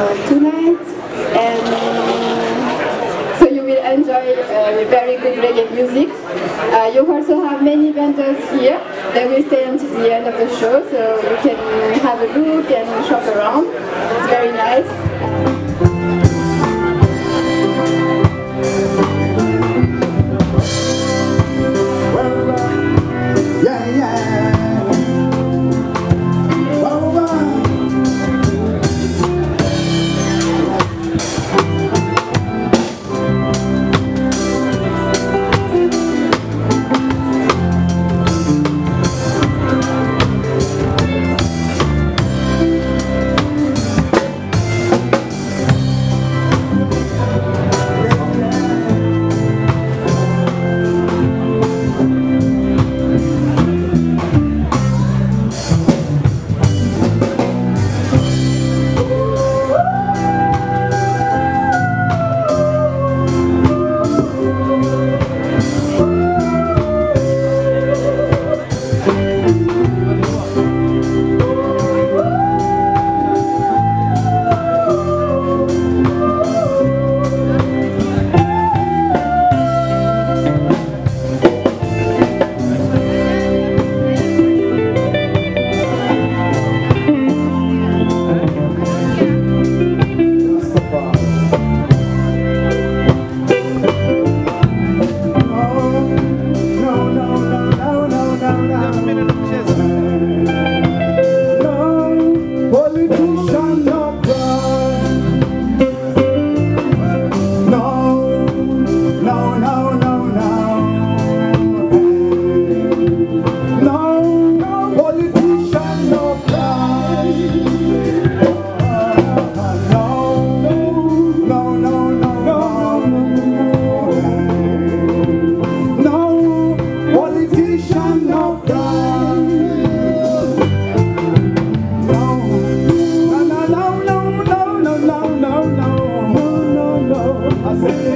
tonight, and so you will enjoy very good reggae music. You also have many vendors here. They will stay until the end of the show, so you can have a look and shop around. It's very nice. I say